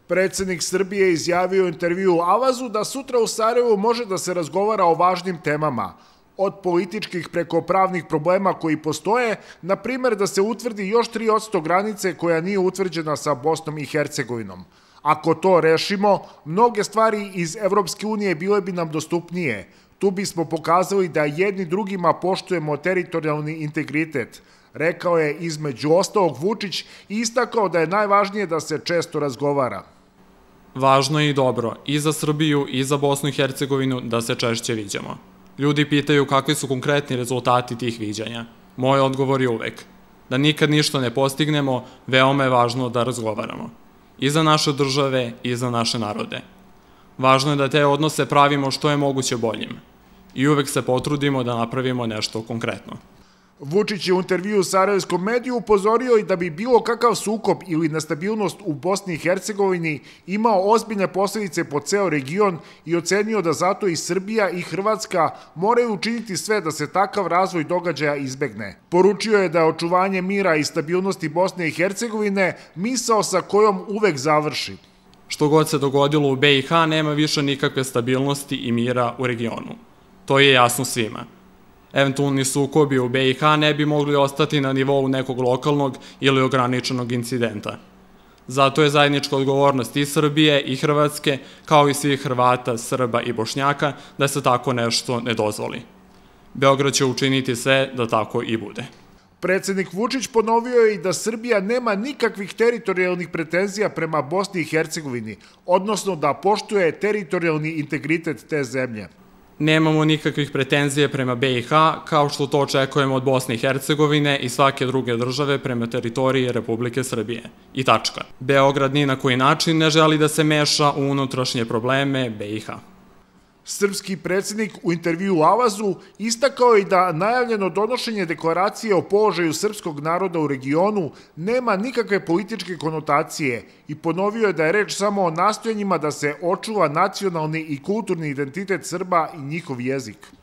Predsednik Srbije izjavio u intervju Avazu da sutra u Sarajevu može da se razgovara o važnim temama, od političkih preko pravnih problema koji postoje, na primer da se utvrdi još 3% granice koja nije utvrđena sa Bosnom i Hercegovinom. Ako to rešimo, mnoge stvari iz Evropske unije bile bi nam dostupnije. Tu bismo pokazali da jedni drugima poštujemo teritorijalni integritet, rekao je između ostalog Vučić i istakao da je najvažnije da se često razgovara. Važno je i dobro i za Srbiju i za Bosnu i Hercegovinu da se češće viđamo. Ljudi pitaju kakvi su konkretni rezultati tih viđanja. Moj odgovor je uvek da nikad ništa ne postignemo, veoma je važno da razgovaramo. I za naše države i za naše narode. Važno je da te odnose pravimo što je moguće boljim. I uvek se potrudimo da napravimo nešto konkretno. Vučić je u intervju sarajevskom mediju upozorio i da bi bilo kakav sukob ili nestabilnost u Bosni i Hercegovini imao ozbiljne posledice po ceo region i ocenio da zato i Srbija i Hrvatska moraju učiniti sve da se takav razvoj događaja izbegne. Poručio je da je očuvanje mira i stabilnosti Bosne i Hercegovine misao sa kojom uvek završi. Što god se dogodilo u BiH, nema više nikakve stabilnosti i mira u regionu. To je jasno svima. Eventualni sukobi u BiH ne bi mogli ostati na nivou nekog lokalnog ili ograničenog incidenta. Zato je zajednička odgovornost i Srbije i Hrvatske, kao i svih Hrvata, Srba i Bošnjaka, da se tako nešto ne dozvoli. Beograd će učiniti sve da tako i bude. Predsednik Vučić ponovio je i da Srbija nema nikakvih teritorijalnih pretenzija prema Bosni i Hercegovini, odnosno da poštuje teritorijalni integritet te zemlje. Nemamo nikakvih pretenzije prema BiH, kao što to očekujemo od Bosne i Hercegovine i svake druge države prema teritoriji Republike Srbije. I tačka. Beograd ni na koji način ne želi da se meša u unutrašnje probleme BiH. Srpski predsednik u intervju Avazu istakao je da najavljeno donošenje deklaracije o položaju srpskog naroda u regionu nema nikakve političke konotacije i ponovio je da je reč samo o nastojanjima da se očuva nacionalni i kulturni identitet Srba i njihov jezik.